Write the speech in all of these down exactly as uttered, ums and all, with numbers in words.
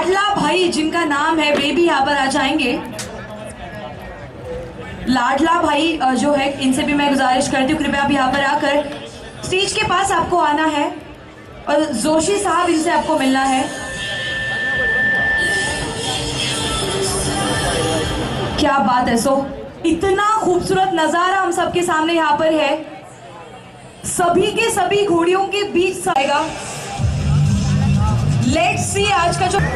लाडला भाई जिनका नाम है वे भी यहाँ पर आ जाएंगे। लाडला भाई जो है इनसे भी मैं गुजारिश करती हूँ कृपया आप यहाँ पर आकर स्टेज के पास आपको आना है और जोशी साहब इनसे आपको मिलना है। क्या बात है। सो इतना खूबसूरत नजारा हम सबके सामने यहाँ पर है, सभी के सभी घोड़ियों के बीच आएगा। लेट्स सी आज का जो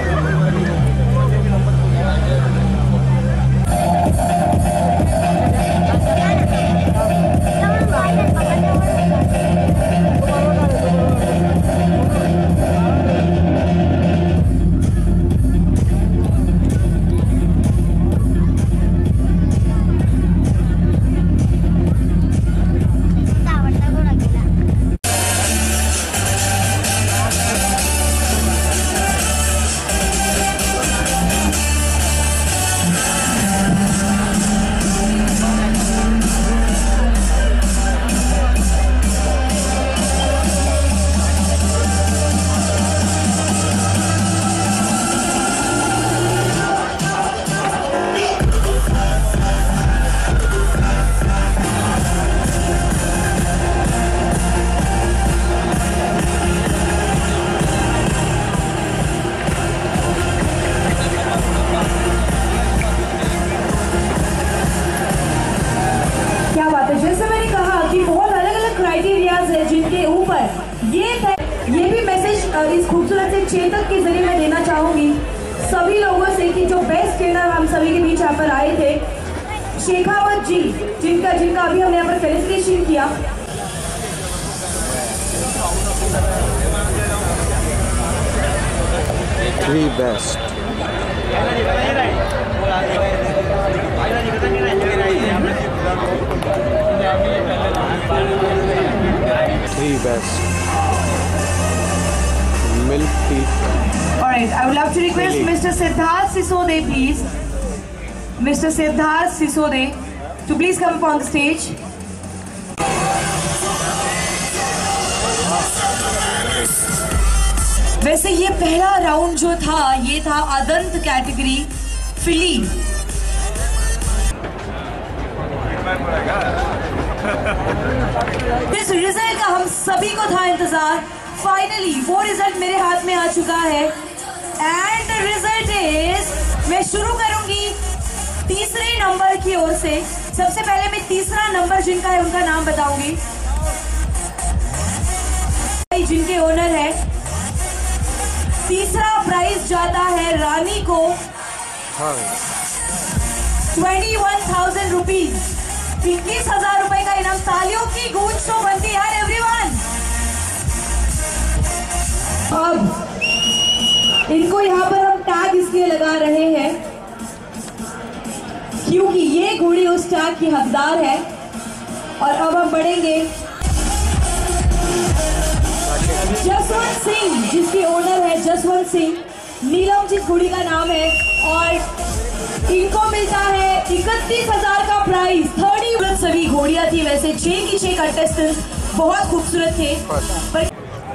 जैसे मैंने कहा कि बहुत अलग अलग क्राइटेरियाज है जिनके ऊपर ये ये भी मैसेज इस खूबसूरत से चेतक के जरिए मैं देना चाहूंगी सभी लोगों से कि जो बेस्ट ट्रेनर हम सभी के बीच यहाँ पर आए थे, शेखावत जी जिनका जिनका अभी हमने यहाँ पर फेलिसिटेशन किया। Three best. Three best. Milk tea. Alright, I would love to request Mister Siddharth Sisode, please. Mister Siddharth Sisode, to please come up on the stage. वैसे ये पहला राउंड जो था ये था अदंत कैटेगरी फिली। इस रिजल्ट का हम सभी को था इंतजार, फाइनली वो रिजल्ट मेरे हाथ में आ चुका है एंड द रिजल्ट इज, मैं शुरू करूंगी तीसरे नंबर की ओर से। सबसे पहले मैं तीसरा नंबर जिनका है उनका नाम बताऊंगी, जिनके ओनर है। तीसरा प्राइज जाता है रानी को ट्वेंटी वन थाउजेंड रुपीज, इक्कीस हजार रुपए का इनाम। तालियों की गूंज तो बनती है एवरीवन। अब इनको यहाँ पर हम टैग इसलिए लगा रहे हैं क्योंकि ये घोड़ी उस टैग की हकदार है। और अब हम बढ़ेंगे जसवंत सिंह जिसकी ओनर है जसवंत सिंह, नीलम जिस घोड़ी का नाम है, और इनको मिलता है इकतीस हजार का प्राइज। थर्टी सभी घोड़ियां थी, वैसे छह की छह कंटेस्टेंट्स बहुत खूबसूरत थे पर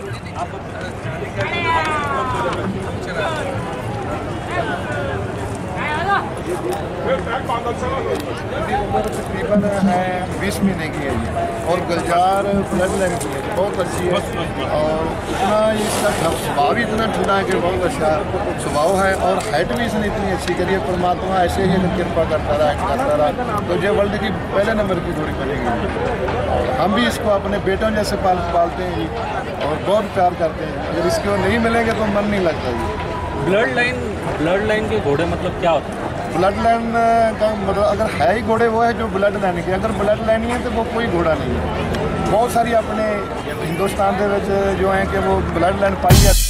तकरीबन है बीस महीने की है ये, और गुलजार ब्लड लाइन की है, बहुत अच्छी है। और इतना इसका स्वभाव भी इतना ठंडा है कि बहुत अच्छा स्वभाव है, और हाइट भी इसने इतनी अच्छी करी है। परमात्मा ऐसे ही कृपा करता रहा करता रहा तो ये वर्ल्ड की पहले नंबर की घोड़ी बनेगी। और हम भी इसको अपने बेटों जैसे पाल पालते हैं और बहुत प्यार करते हैं। अगर इसको नहीं मिलेंगे तो मन नहीं लगता जी। ब्लड लाइन ब्लड लाइन के घोड़े मतलब क्या होता है? ब्लड लाइन का मतलब अगर है ही घोड़े वो है जो ब्लड लाइन के, अगर ब्लड लाइन ही है तो वो कोई घोड़ा नहीं है। बहुत सारी अपने हिंदुस्तान के जो है कि वो ब्लड लाइन पाई जाती है।